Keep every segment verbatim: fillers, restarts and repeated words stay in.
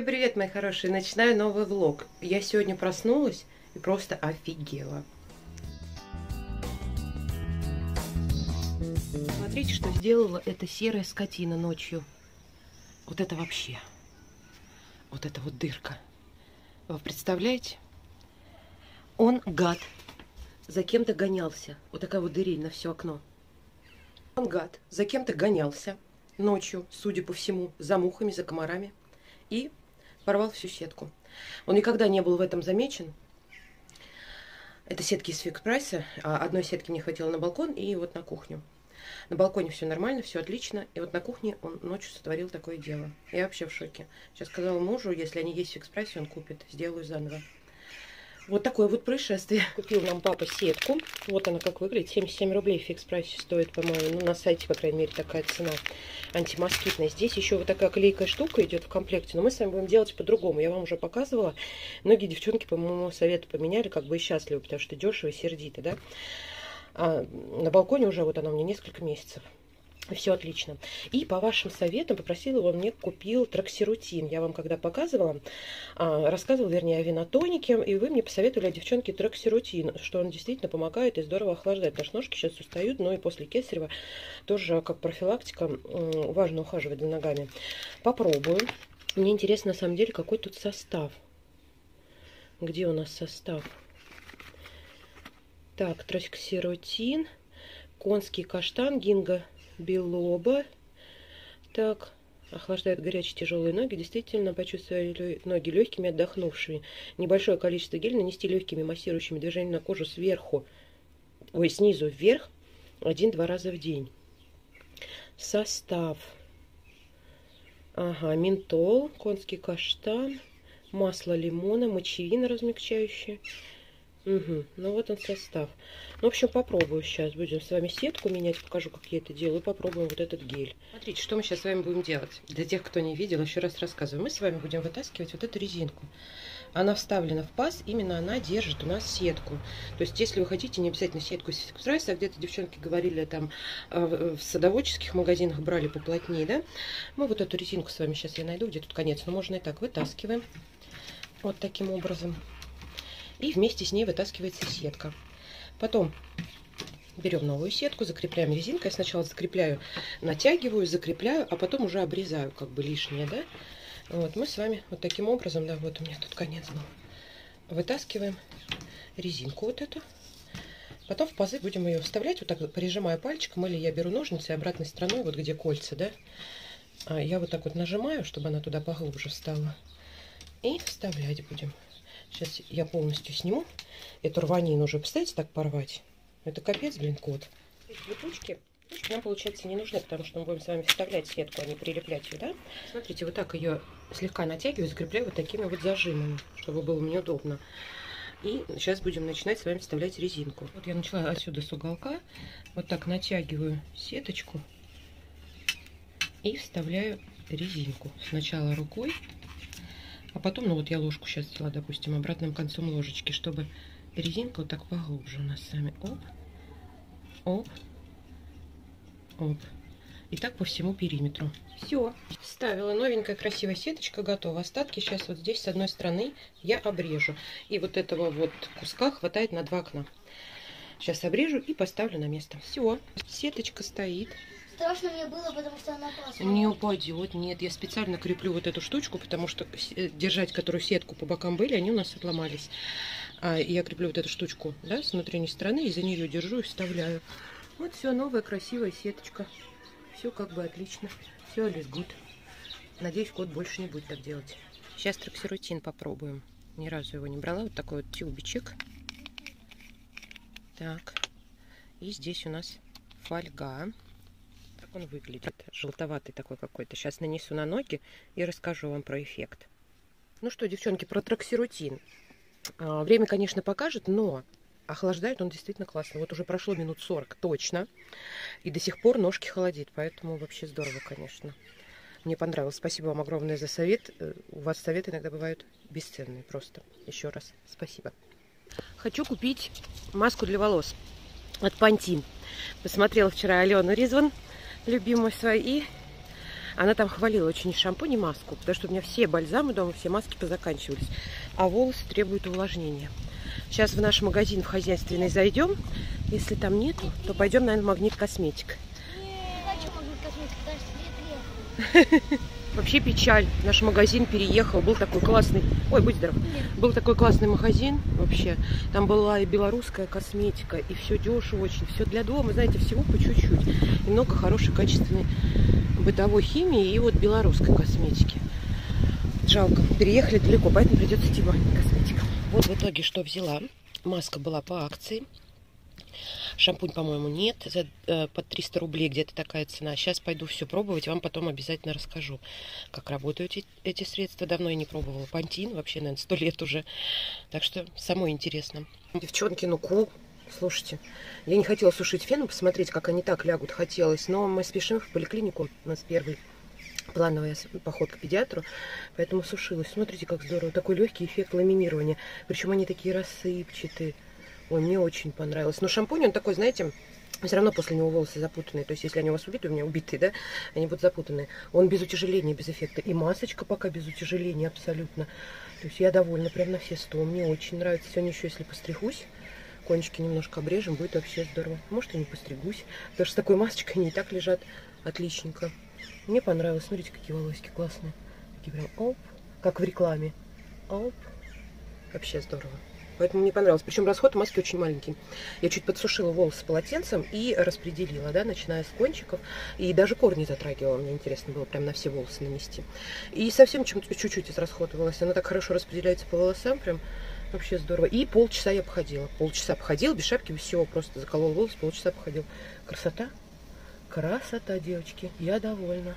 Привет, мои хорошие! Начинаю новый влог. Я сегодня проснулась и просто офигела. Смотрите, что сделала эта серая скотина ночью. Вот это вообще. Вот это вот дырка. Вы представляете? Он, гад, за кем-то гонялся. Вот такая вот дырень на все окно. Он, гад, за кем-то гонялся ночью, судя по всему, за мухами, за комарами. И порвал всю сетку. Он никогда не был в этом замечен. Это сетки из Фикс Прайса. Одной сетки мне хватило на балкон и вот на кухню. На балконе все нормально, все отлично. И вот на кухне он ночью сотворил такое дело. Я вообще в шоке. Сейчас сказала мужу, если они есть в Фикс Прайсе, он купит. Сделаю заново. Вот такое вот происшествие. Купил нам папа сетку. Вот она как выглядит. семьдесят семь рублей в Фикс Прайсе стоит, по-моему. Ну, на сайте, по крайней мере, такая цена. Антимоскитная. Здесь еще вот такая клейкая штука идет в комплекте. Но мы с вами будем делать по-другому. Я вам уже показывала. Многие девчонки, по моему совету, поменяли, как бы и счастливы, потому что дешево и сердито, да. А на балконе уже вот она у меня несколько месяцев. Все отлично. И по вашим советам попросила, он мне купил Траксирутин. Я вам когда показывала, рассказывала, вернее, о винотонике, и вы мне посоветовали, девчонки, Траксирутин, что он действительно помогает и здорово охлаждает. Наши ножки сейчас устают, но и после кесарева тоже как профилактика важно ухаживать за ногами. Попробую. Мне интересно, на самом деле, какой тут состав. Где у нас состав? Так, Траксирутин, конский каштан, гинго белоба. Так, охлаждает горячие тяжелые ноги. Действительно, почувствовали ноги легкими, отдохнувшими. Небольшое количество геля нанести легкими массирующими движениями на кожу сверху, ой, снизу вверх, один-два раза в день. Состав. Ага, ментол, конский каштан, масло лимона, мочевина размягчающая. Угу, ну вот он состав. Ну, в общем, попробую сейчас. Будем с вами сетку менять, покажу, как я это делаю. Попробуем вот этот гель. Смотрите, что мы сейчас с вами будем делать. Для тех, кто не видел, еще раз рассказываю. Мы с вами будем вытаскивать вот эту резинку. Она вставлена в паз, именно она держит у нас сетку. То есть, если вы хотите, не обязательно сетку из Фикс Прайса, а где-то девчонки говорили, там в садоводческих магазинах брали поплотнее, да? Мы вот эту резинку с вами сейчас я найду, где тут конец, но можно и так. Вытаскиваем вот таким образом. И вместе с ней вытаскивается сетка. Потом берем новую сетку, закрепляем резинкой. Я сначала закрепляю, натягиваю, закрепляю, а потом уже обрезаю как бы лишнее, да. Вот мы с вами вот таким образом, да, вот у меня тут конец был. Вытаскиваем резинку вот эту. Потом в пазы будем ее вставлять, вот так прижимаю пальчиком, или я беру ножницы обратной стороной, вот где кольца, да. А я вот так вот нажимаю, чтобы она туда поглубже встала. И вставлять будем. Сейчас я полностью сниму эту рванину уже. Представляете, так порвать? Это капец, блин, кот. Вот ручки, ручки нам, получается, не нужны, потому что мы будем с вами вставлять сетку, а не прилеплять ее, да? Смотрите, вот так ее слегка натягиваю, закрепляю вот такими вот зажимами, чтобы было мне удобно. И сейчас будем начинать с вами вставлять резинку. Вот я начала отсюда с уголка. Вот так натягиваю сеточку и вставляю резинку. Сначала рукой. А потом, ну вот я ложку сейчас взяла, допустим, обратным концом ложечки, чтобы резинка вот так поглубже у нас с вами. Оп, оп, оп. И так по всему периметру. Все. Вставила новенькая красивая сеточка, готова. Остатки сейчас вот здесь с одной стороны я обрежу. И вот этого вот куска хватает на два окна. Сейчас обрежу и поставлю на место. Все. Сеточка стоит. Страшно мне было, потому что она упала. Не упадет, нет. Я специально креплю вот эту штучку, потому что держать, которую сетку по бокам были, они у нас отломались. А я креплю вот эту штучку, да, с внутренней стороны, и за нее держу и вставляю. Вот все, новая красивая сеточка. Все как бы отлично. Все is good. Надеюсь, кот больше не будет так делать. Сейчас Траксирутин попробуем. Ни разу его не брала. Вот такой вот тюбичек. Так. И здесь у нас фольга. Он выглядит желтоватый такой какой-то. Сейчас нанесу на ноги и расскажу вам про эффект. Ну что, девчонки, про Траксирутин. А, время, конечно, покажет, но охлаждает он действительно классно. Вот уже прошло минут сорок точно. И до сих пор ножки холодит. Поэтому вообще здорово, конечно. Мне понравилось. Спасибо вам огромное за совет. У вас советы иногда бывают бесценные просто. Еще раз спасибо. Хочу купить маску для волос от Pantene. Посмотрела вчера Алену Ризван, любимую свою, и Она там хвалила очень и шампунь, и маску, потому что у меня все бальзамы дома, все маски позаканчивались. А волосы требуют увлажнения. Сейчас в наш магазин в хозяйственный зайдем. Если там нету, то пойдем, наверное, в Магнит Косметик. Вообще печаль. Наш магазин переехал. Был такой классный... Ой, будь здоров. Был такой классный магазин вообще. Там была и белорусская косметика, и все дешево очень. Все для дома, знаете, всего по чуть-чуть. И много хорошей, качественной бытовой химии и вот белорусской косметики. Жалко. Переехали далеко, поэтому придется идти в Магнит Косметик. Вот в итоге что взяла. Маска была по акции. Шампунь, по-моему, нет. За, э, под триста рублей где-то такая цена. Сейчас пойду все пробовать. Вам потом обязательно расскажу, как работают эти, эти средства. Давно я не пробовала. Пантин вообще, наверное, сто лет уже. Так что самое интересно. Девчонки, ну кул. Слушайте, я не хотела сушить феном, посмотреть, как они так лягут. Хотелось. Но мы спешим в поликлинику. У нас первый плановый поход к педиатру. Поэтому сушилась. Смотрите, как здорово. Такой легкий эффект ламинирования. Причем они такие рассыпчатые. Ой, мне очень понравилось. Но шампунь, он такой, знаете, все равно после него волосы запутанные. То есть, если они у вас убиты, у меня убитые, да, они будут запутанные. Он без утяжеления, без эффекта. И масочка пока без утяжеления абсолютно. То есть, я довольна прям на все сто. Мне очень нравится. Сегодня еще, если постригусь, кончики немножко обрежем, будет вообще здорово. Может, и не постригусь. Потому что с такой масочкой они и так лежат отличненько. Мне понравилось. Смотрите, какие волосики классные. Такие прям оп, как в рекламе. Оп. Вообще здорово. Поэтому мне понравилось. Причем расход маски очень маленький. Я чуть подсушила волосы полотенцем и распределила, да, начиная с кончиков. И даже корни затрагивала. Мне интересно было прям на все волосы нанести. И совсем чуть-чуть израсходовалась. Она так хорошо распределяется по волосам. Прям вообще здорово. И полчаса я походила. Полчаса походила, без шапки, без всего. Просто заколола волосы, полчаса походила. Красота. Красота, девочки. Я довольна.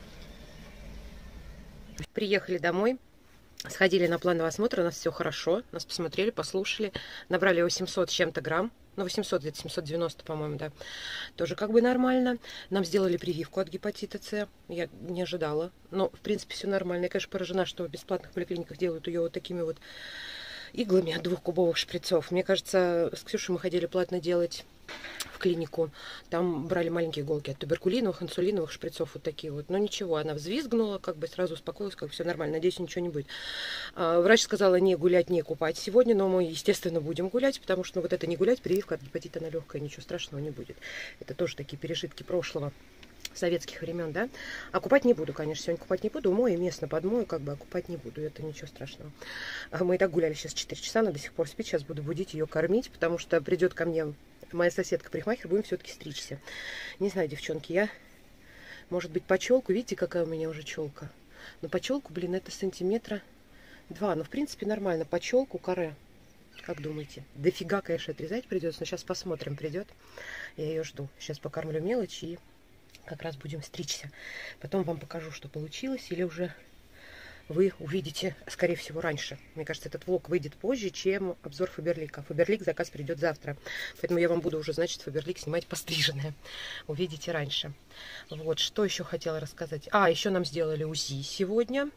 Приехали домой. Сходили на плановый осмотр, у нас все хорошо. Нас посмотрели, послушали. Набрали восемьсот с чем-то грамм. Ну, восемьсот, где-то семьсот девяносто, по-моему, да. Тоже как бы нормально. Нам сделали прививку от гепатита С. Я не ожидала. Но, в принципе, все нормально. Я, конечно, поражена, что в бесплатных поликлиниках делают ее вот такими вот иглами от двухкубовых шприцов. Мне кажется, с Ксюшей мы ходили платно делать в клинику. Там брали маленькие иголки от туберкулиновых, инсулиновых шприцов, вот такие вот. Но ничего, она взвизгнула, как бы сразу успокоилась, как бы все нормально. Надеюсь, ничего не будет. А, врач сказала не гулять, не купать сегодня, но мы, естественно, будем гулять, потому что ну, вот это не гулять, прививка от гепатита на легкое, ничего страшного не будет. Это тоже такие пережитки прошлого. Советских времен, да. А купать не буду, конечно. Сегодня купать не буду. Умою местно подмою, как бы, а купать не буду. Это ничего страшного. Мы и так гуляли сейчас четыре часа, она до сих пор спит. Сейчас буду будить ее, кормить, потому что придет ко мне моя соседка-парикмахер, будем все-таки стричься. Не знаю, девчонки, я, может быть, по челку. Видите, какая у меня уже челка? Но по челку, блин, это сантиметра два. Но, в принципе, нормально. По челку каре. Как думаете? Дофига, конечно, отрезать придется. Но сейчас посмотрим, придет. Я ее жду. Сейчас покормлю мелочь и как раз будем стричься. Потом вам покажу, что получилось. Или уже вы увидите, скорее всего, раньше. Мне кажется, этот влог выйдет позже, чем обзор Фаберлика. Фаберлик заказ придет завтра. Поэтому я вам буду уже, значит, Фаберлик снимать постриженное. Увидите раньше. Вот, что еще хотела рассказать. А, еще нам сделали УЗИ сегодня.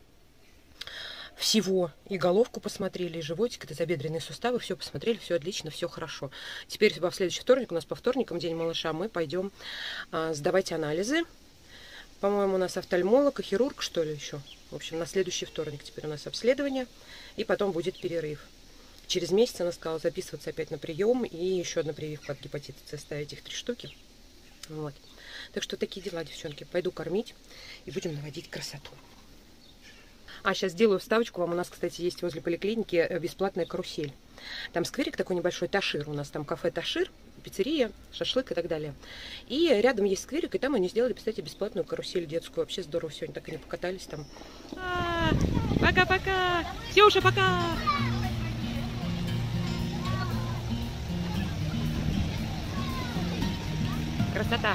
Всего. И головку посмотрели, и животик, и тазобедренные суставы. Все посмотрели, все отлично, все хорошо. Теперь в следующий вторник, у нас по вторникам, день малыша, мы пойдем а, сдавать анализы. По-моему, у нас офтальмолог и хирург, что ли, еще. В общем, на следующий вторник теперь у нас обследование. И потом будет перерыв. Через месяц она сказала записываться опять на прием. И еще одна прививка от гепатита С, ставить их три штуки. Вот. Так что такие дела, девчонки. Пойду кормить и будем наводить красоту. А, сейчас сделаю вставочку. Вам у нас, кстати, есть возле поликлиники бесплатная карусель. Там скверик такой небольшой, Ташир. У нас там кафе Ташир, пиццерия, шашлык и так далее. И рядом есть скверик, и там они сделали, кстати, бесплатную карусель детскую. Вообще здорово, сегодня так они покатались там. Пока-пока! Ксюша, пока! Красота!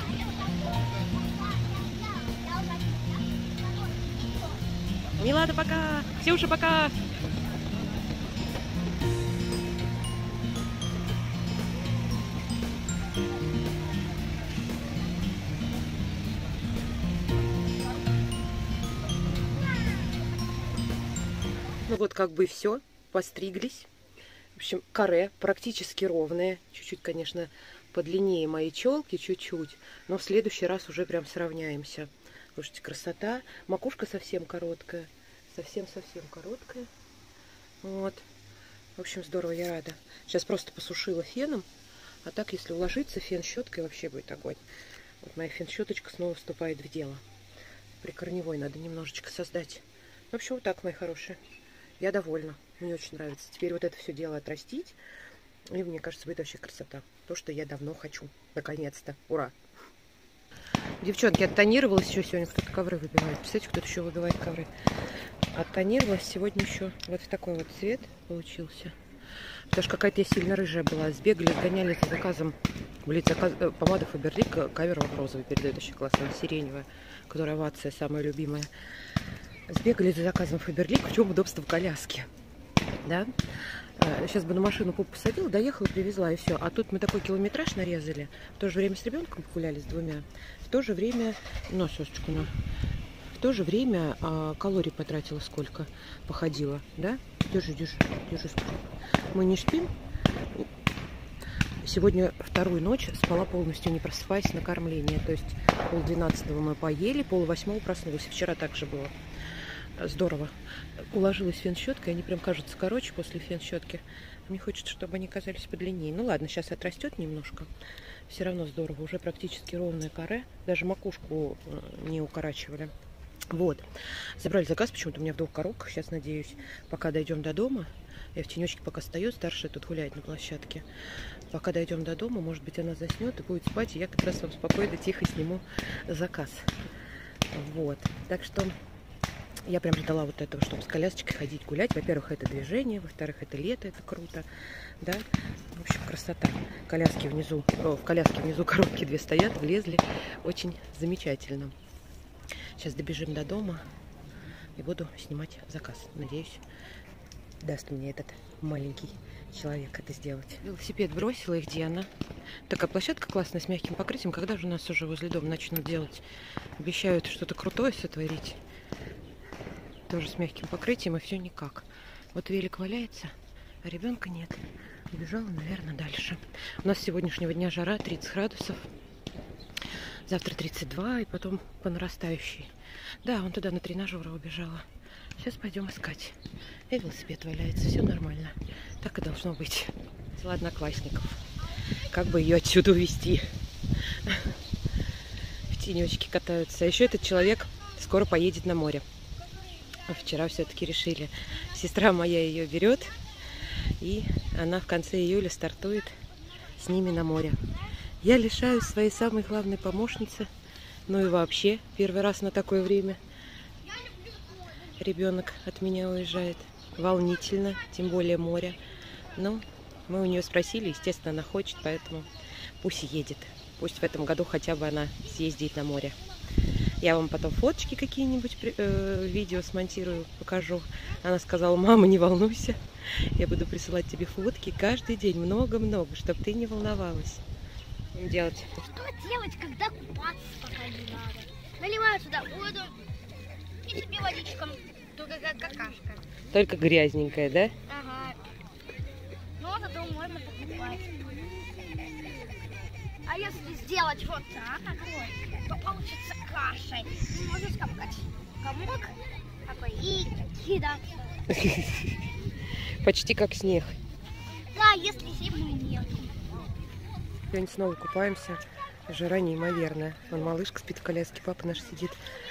Милада, пока! Ксюша, пока! Ну вот как бы все, постриглись. В общем, каре практически ровное. Чуть-чуть, конечно, подлиннее моей челки, чуть-чуть. Но в следующий раз уже прям сравняемся. Слушайте, красота. Макушка совсем короткая. Совсем-совсем короткая. Вот. В общем, здорово, я рада. Сейчас просто посушила феном. А так, если уложиться, фен щеткой вообще будет огонь. Вот моя фен-щеточка снова вступает в дело. Прикорневой надо немножечко создать. В общем, вот так, мои хорошие. Я довольна. Мне очень нравится. Теперь вот это все дело отрастить. И мне кажется, будет вообще красота. То, что я давно хочу. Наконец-то. Ура! Девчонки, оттонировалась еще сегодня. Кто-то ковры выбивает. Представляете, кто-то еще выбивает ковры. Оттонировалась сегодня еще. Вот такой вот цвет получился. Потому что какая-то я сильно рыжая была. Сбегали, сгоняли за заказом. Блин, заказ... помада Фаберлик кавер розовый передает. Очень классная, сиреневая. Которая овация самая любимая. Сбегали за заказом Фаберлик. В чем удобство в коляске? Да? Сейчас бы на машину пуп посадила, доехала, привезла и все. А тут мы такой километраж нарезали. В то же время с ребенком погуляли, с двумя. В то же время, ну, сосочку, на. В то же время а, калорий потратила сколько, походила, да? Держи, держи, держи. Мы не спим. Сегодня вторую ночь спала полностью, не просыпаясь на кормление. То есть полдвенадцатого мы поели, полвосьмого проснулась. Вчера также было. Здорово. Уложилась фен-щеткой, они прям кажутся короче после фен-щетки. Мне хочется, чтобы они казались подлиннее. Ну ладно, сейчас отрастет немножко. Все равно здорово. Уже практически ровное каре. Даже макушку не укорачивали. Вот. Забрали заказ почему-то у меня в двух коробках. Сейчас, надеюсь, пока дойдем до дома. Я в тенечке пока стою, старшая тут гуляет на площадке. Пока дойдем до дома, может быть, она заснет и будет спать. И я как раз вам спокойно, тихо сниму заказ. Вот. Так что... Я прям ждала вот этого, чтобы с колясочкой ходить гулять. Во-первых, это движение, во-вторых, это лето, это круто, да. В общем, красота. Коляски внизу, о, в коляске внизу коробки две стоят, влезли. Очень замечательно. Сейчас добежим до дома и буду снимать заказ. Надеюсь, даст мне этот маленький человек это сделать. Велосипед бросила, и где она? Такая площадка классная, с мягким покрытием. Когда же у нас уже возле дома начнут делать? Обещают что-то крутое сотворить. Тоже с мягким покрытием, и все никак. Вот велик валяется, а ребенка нет. Убежала, наверное, дальше. У нас с сегодняшнего дня жара тридцать градусов. Завтра тридцать два, и потом по нарастающей. Да, он туда на тренажеры убежала. Сейчас пойдем искать. И велосипед валяется, все нормально. Так и должно быть. Взяла одноклассников. Как бы ее отсюда увезти? В тенечке катаются. А еще этот человек скоро поедет на море. Вчера все-таки решили. Сестра моя ее берет, и она в конце июля стартует с ними на море. Я лишаюсь своей самой главной помощницы. Ну и вообще, первый раз на такое время ребенок от меня уезжает. Волнительно, тем более море. Но мы у нее спросили, естественно, она хочет, поэтому пусть едет. Пусть в этом году хотя бы она съездит на море. Я вам потом фоточки какие-нибудь, э, видео смонтирую, покажу. Она сказала: мама, не волнуйся, я буду присылать тебе фотки каждый день, много-много, чтобы ты не волновалась. Делать. Что делать, когда купаться пока не надо? Наливаю сюда воду и тебе водичком, только как какашка. Только грязненькая, да? Ага. Но зато можно покупать. А если сделать вот так, то получится кашей. Можно скомкать комок такой и кидаться. Почти как снег. Да, если зимы нет. Сегодня снова купаемся. Жара неимоверная. Вон малышка спит в коляске, папа наш сидит.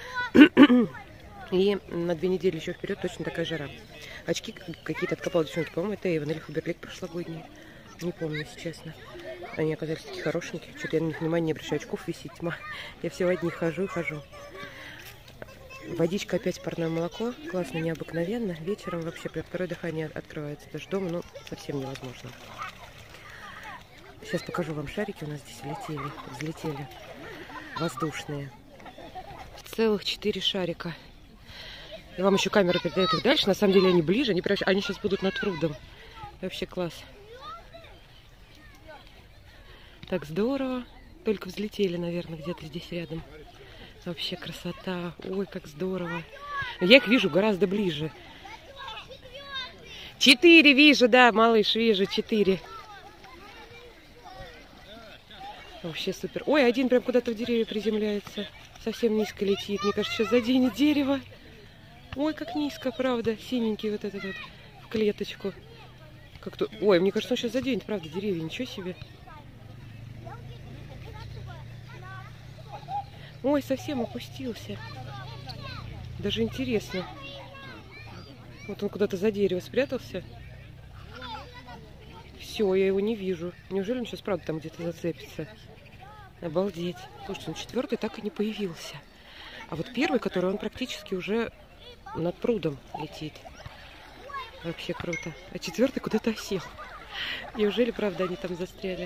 И на две недели еще вперед точно такая жара. Очки какие-то откопала девчонки. По-моему, это Эйвен или Фаберлик прошлогодние. Не помню, если честно. Они оказались такие хорошенькие. Что-то я на них внимания не обращаю. Очков висит тьма. Я все в одних хожу и хожу. Водичка опять парное молоко. Классно, необыкновенно. Вечером вообще при второе дыхание открывается. Даже дома, ну, совсем невозможно. Сейчас покажу вам шарики. У нас здесь летели, взлетели. Воздушные. Целых четыре шарика. И вам еще камера передает их дальше. На самом деле они ближе. Они, прям... они сейчас будут над прудом. Вообще класс. Так здорово. Только взлетели, наверное, где-то здесь рядом. Вообще красота. Ой, как здорово. Я их вижу гораздо ближе. Четыре вижу, да, малыш, вижу, четыре. Вообще супер. Ой, один прям куда-то в деревья приземляется. Совсем низко летит. Мне кажется, сейчас заденет дерево. Ой, как низко, правда. Синенький вот этот вот в клеточку. Как-то... Ой, мне кажется, он сейчас заденет, правда, деревья. Ничего себе. Ой, совсем опустился. Даже интересно. Вот он куда-то за дерево спрятался. Все, я его не вижу. Неужели он сейчас, правда, там где-то зацепится? Обалдеть. Слушайте, он четвертый так и не появился. А вот первый, который, он практически уже над прудом летит. Вообще круто. А четвертый куда-то осел. Неужели, правда, они там застряли?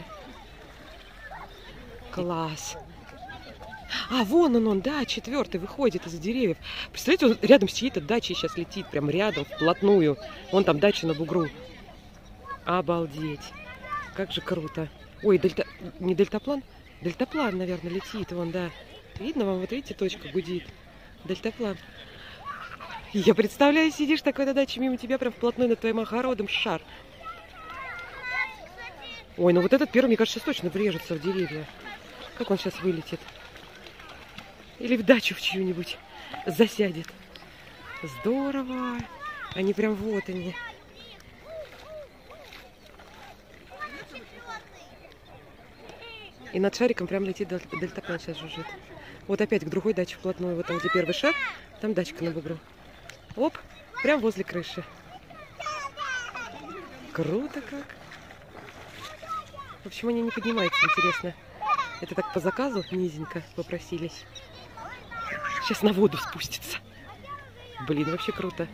Класс. А, вон он, он, да, четвертый выходит из деревьев. Представляете, он рядом с чьей-то дачей сейчас летит, прям рядом, вплотную. Вон там дача на бугру. Обалдеть. Как же круто. Ой, дельта... не дельтаплан? Дельтаплан, наверное, летит. Вон, да. Видно вам, вот видите, точка гудит. Дельтаплан. Я представляю, сидишь такой на даче, мимо тебя прям вплотную над твоим огородом шар. Ой, ну вот этот первый, мне кажется, сейчас точно врежется в деревья. Как он сейчас вылетит? Или в дачу в чью-нибудь засядет. Здорово. Они прям вот они. И над шариком прям летит дельтаплан, сейчас жужжит. Вот опять к другой даче вплотную. Вот там, где первый шар, там дачка на бугру. Оп, прям возле крыши. Круто как. В общем, они не поднимаются, интересно. Это так по заказу низенько попросились. Сейчас на воду спустится. Блин, вообще круто.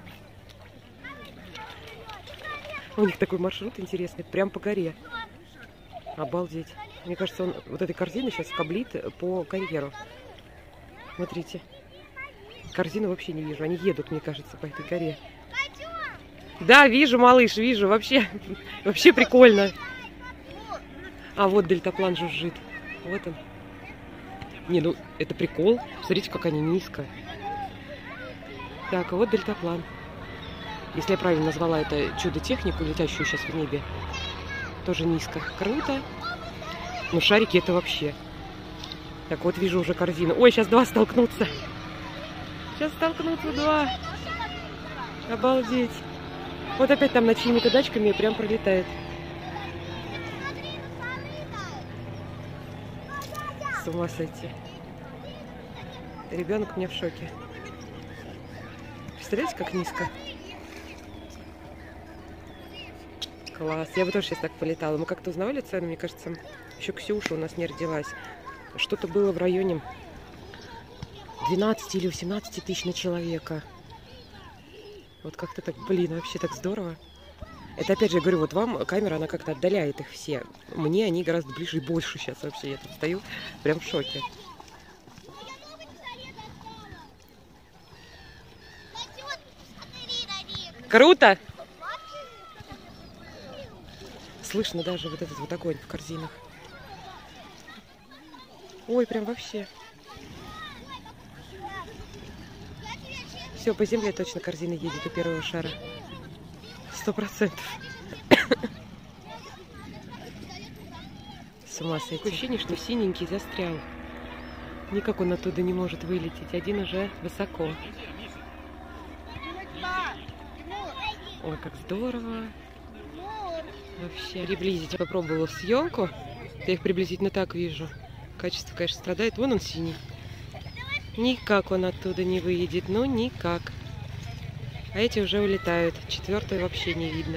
У них такой маршрут интересный, прям по горе. Обалдеть. Мне кажется, он вот этой корзины сейчас скоблит по карьеру. Смотрите. Корзину вообще не вижу. Они едут, мне кажется, по этой горе. Да, вижу, малыш, вижу. Вообще, вообще прикольно. А вот дельтаплан жужжит. Вот он. Не, ну это прикол. Смотрите, как они низко. Так, а вот дельтаплан. Если я правильно назвала это чудо-технику, летящую сейчас в небе. Тоже низко. Круто. Ну, шарики это вообще. Так, вот вижу уже корзину. Ой, сейчас два столкнутся. Сейчас столкнутся два. Обалдеть. Вот опять там над чьими-то дачками прям пролетает. С ума сойти. Ребенок мне в шоке. Представляете, как низко? Класс. Я бы тоже сейчас так полетала. Мы как-то узнавали цену, мне кажется, еще Ксюша у нас не родилась. Что-то было в районе двенадцати или восемнадцати тысяч на человека. Вот как-то так, блин, вообще так здорово. Это опять же, я говорю, вот вам камера, она как-то отдаляет их все. Мне они гораздо ближе и больше сейчас вообще. Я тут стою прям в шоке. Круто! Слышно даже вот этот вот огонь в корзинах. Ой, прям вообще. Все, по земле точно корзина едет у первого шара. Сто процентов. С ума сойти. Такое ощущение, что синенький застрял. Никак он оттуда не может вылететь. Один уже высоко. Ой, как здорово. Вообще. Приблизить попробовала съемку. Я их приблизительно так вижу. Качество, конечно, страдает. Вон он синий. Никак он оттуда не выедет. Ну, никак. А эти уже улетают. Четвертый вообще не видно.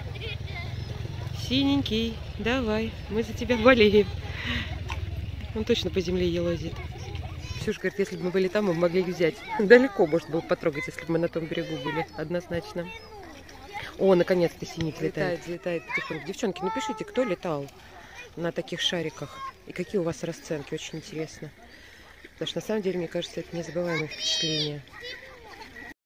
Синенький, давай. Мы за тебя болеем. Он точно по земле елозит. Ксюша говорит, если бы мы были там, мы могли их взять. Далеко можно было потрогать, если бы мы на том берегу были. Однозначно. О, наконец-то синий летает. Летает потихоньку. Девчонки, напишите, кто летал на таких шариках. И какие у вас расценки. Очень интересно. Потому что на самом деле, мне кажется, это незабываемое впечатление.